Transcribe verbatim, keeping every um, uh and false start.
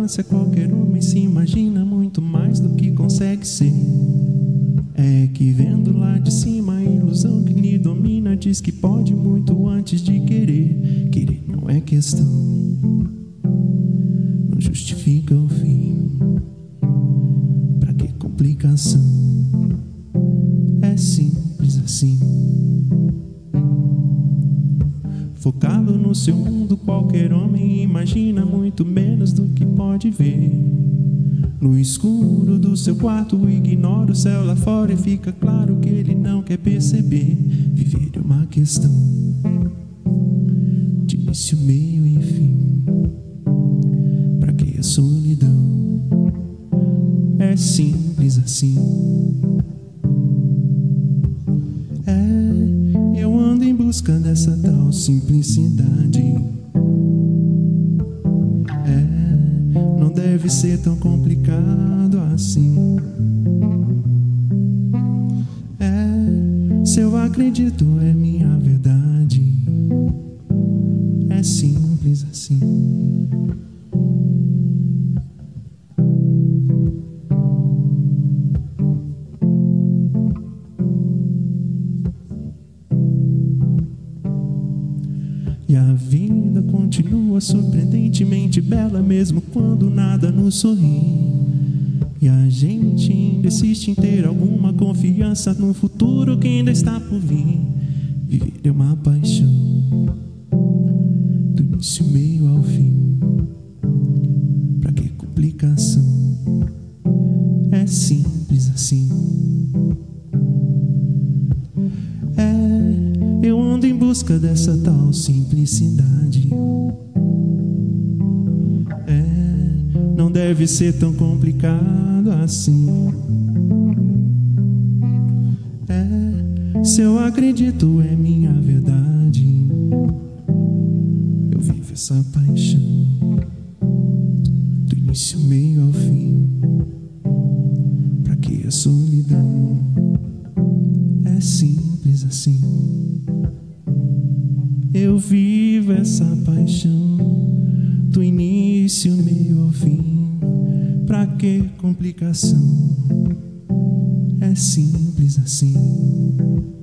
relevância, qualquer homem se imagina muito mais do que consegue ser. É que vendo lá de cima a ilusão que lhe domina diz que pode muito antes de querer. Querer não é questão, não justifica o fim. Pra que complicação? É simples assim. Focado no seu mundo, qualquer homem imagina muito menos do que pode ver. No escuro do seu quarto, ignora o céu lá fora e fica claro que ele não quer perceber. Viver é uma questão de início, meio e fim. Pra que a solidão? É simples assim. É, eu ando em busca dessa tal simplicidade. Não deve ser tão complicado assim. É, se eu acredito é minha verdade. É simples assim. E a vida continua surpreendentemente bela, mesmo quando nada nos sorri. E a gente ainda insiste em ter alguma confiança no futuro que ainda está por vir. Viver é uma paixão, do início, meio ao fim. Pra que complicação? É simples assim. É, eu ando em busca dessa tal simplicidade. É, não deve ser tão complicado assim. É, se eu acredito é minha verdade. Eu vivo essa paixão, do início, meio ao fim. Pra que a solidão? É simples assim. Eu vivo essa paixão, do início, meio ao fim. Pra que complicação? É simples assim.